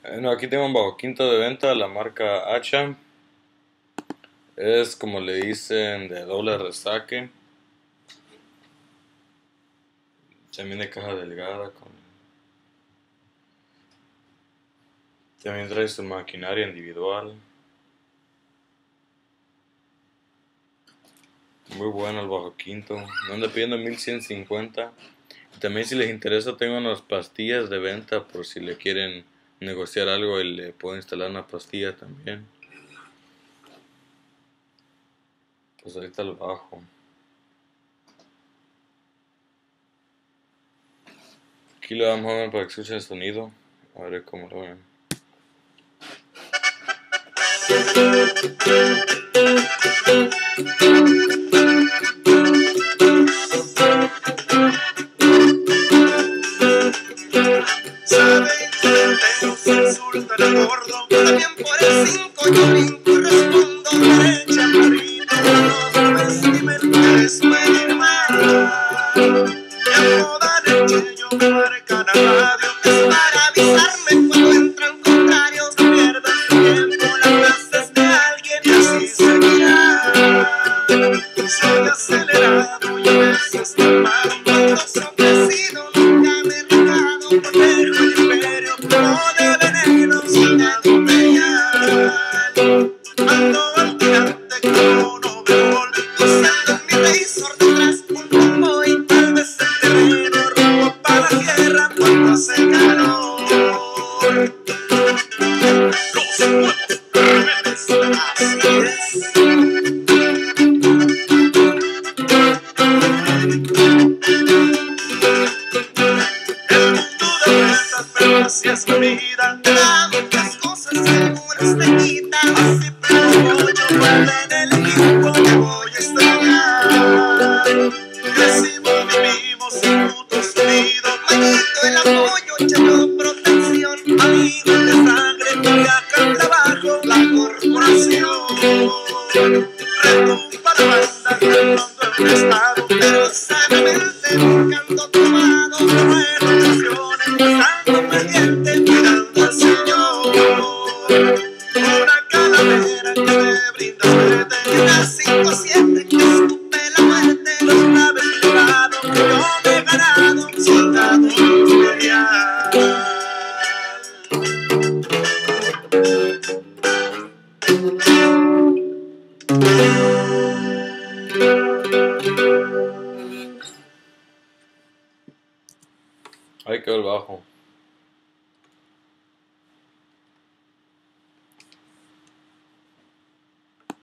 Bueno, aquí tengo un bajo quinto de venta, la marca Hacha. Es como le dicen de doble resaque. También de caja delgada. También trae su maquinaria individual. Muy bueno el bajo quinto. Me anda pidiendo 1150. También si les interesa tengo unas pastillas de venta por si le quieren negociar algo y le puedo instalar una pastilla también. Pues ahorita lo bajo. Aquí le damos a ver para que escuchen el sonido. A ver cómo lo ven. Sabe que se insulta el gordo, también por el 5 yo brinco y respondo derecha, marito, no vestimenta es medir mal. Y a toda leche yo marcan a radio, es para avisarme cuando entran contrarios, no pierdan tiempo las clases de alguien y así seguirá. Soy acelerado y a veces normal, cuando soy crecido nunca me he rajado, protejo el imperio como de veneno sin atropellar. Ando al tirante como no me vol, usando mi razor detrás un convoy, tal vez el terreno rumbo para la tierra cuando hace calor. Los nuevos rebeldes, así es. Así es la vida, te da muchas cosas y algunas te quitan. Así pero yo vuelvo en el equipo, te voy a extrañar. Crecimos, vivimos juntos unidos, manito el apoyo, echando protección. Amigos de sangre, y acá al trabajo, la corporación. Retumba la banda, cantando en un estado, pero sanamente nunca ando tomado. No hay relaciones, estando pendiente.